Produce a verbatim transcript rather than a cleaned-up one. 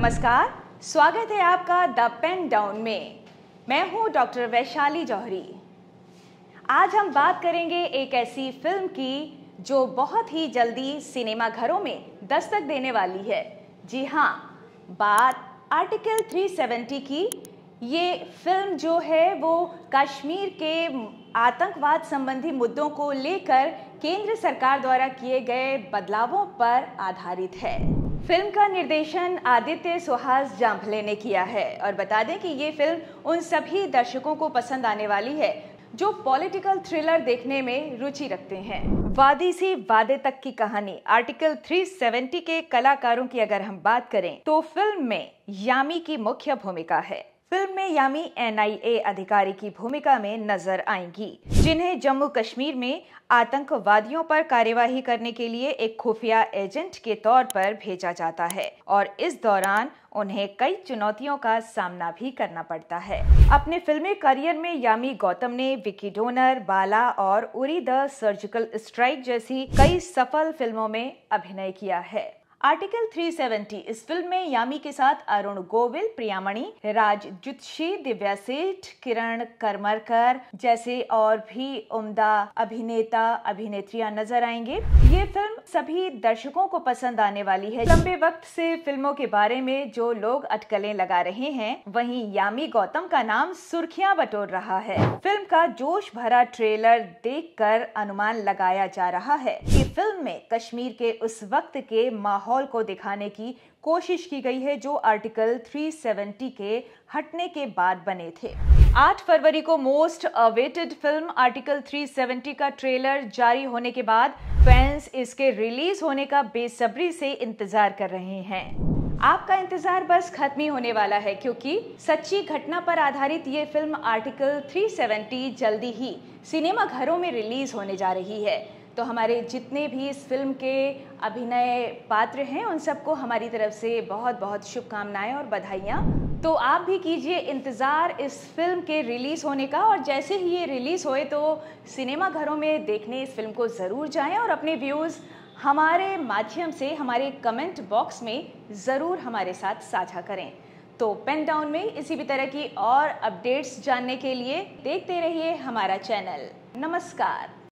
नमस्कार, स्वागत है आपका द पेन डाउन में। मैं हूं डॉक्टर वैशाली जौहरी। आज हम बात करेंगे एक ऐसी फिल्म की जो बहुत ही जल्दी सिनेमा घरों में दस्तक देने वाली है। जी हाँ, बात आर्टिकल तीन सौ सत्तर की। ये फिल्म जो है वो कश्मीर के आतंकवाद संबंधी मुद्दों को लेकर केंद्र सरकार द्वारा किए गए बदलावों पर आधारित है। फिल्म का निर्देशन आदित्य सुहास जांभले ने किया है और बता दें कि ये फिल्म उन सभी दर्शकों को पसंद आने वाली है जो पॉलिटिकल थ्रिलर देखने में रुचि रखते हैं। वादी से वादे तक की कहानी आर्टिकल तीन सौ सत्तर के कलाकारों की अगर हम बात करें तो फिल्म में यामी की मुख्य भूमिका है। फिल्म में यामी एन आई ए अधिकारी की भूमिका में नजर आएंगी, जिन्हें जम्मू कश्मीर में आतंकवादियों पर कार्यवाही करने के लिए एक खुफिया एजेंट के तौर पर भेजा जाता है और इस दौरान उन्हें कई चुनौतियों का सामना भी करना पड़ता है। अपने फिल्मी करियर में यामी गौतम ने विकी डोनर, बाला और उरी द सर्जिकल स्ट्राइक जैसी कई सफल फिल्मों में अभिनय किया है। आर्टिकल तीन सौ सत्तर इस फिल्म में यामी के साथ अरुण गोविल, प्रियामणि, राज जुत्शी, दिव्या सेठ, किरण करमरकर जैसे और भी उम्दा अभिनेता अभिनेत्रियां नजर आएंगे। ये फिल्म सभी दर्शकों को पसंद आने वाली है। लंबे वक्त से फिल्मों के बारे में जो लोग अटकलें लगा रहे हैं, वहीं यामी गौतम का नाम सुर्खियां बटोर रहा है। फिल्म का जोश भरा ट्रेलर देखकर अनुमान लगाया जा रहा है कि फिल्म में कश्मीर के उस वक्त के माहौल को दिखाने की कोशिश की गई है जो आर्टिकल तीन सौ सत्तर के हटने के बाद बने थे। आठ फरवरी को मोस्ट अवेटेड फिल्म आर्टिकल तीन सौ सत्तर का ट्रेलर जारी होने के बाद फैंस इसके रिलीज होने का बेसब्री से इंतजार कर रहे हैं। आपका इंतजार बस खत्म ही होने वाला है, क्योंकि सच्ची घटना पर आधारित ये फिल्म आर्टिकल तीन सौ सत्तर जल्दी ही सिनेमा घरों में रिलीज होने जा रही है। तो हमारे जितने भी इस फिल्म के अभिनय पात्र हैं उन सबको हमारी तरफ से बहुत बहुत शुभकामनाएं और बधाइयाँ। तो आप भी कीजिए इंतज़ार इस फिल्म के रिलीज़ होने का, और जैसे ही ये रिलीज़ होए तो सिनेमा घरों में देखने इस फिल्म को ज़रूर जाएं और अपने व्यूज़ हमारे माध्यम से हमारे कमेंट बॉक्स में ज़रूर हमारे साथ साझा करें। तो पेन डाउन में इसी भी तरह की और अपडेट्स जानने के लिए देखते रहिए हमारा चैनल। नमस्कार।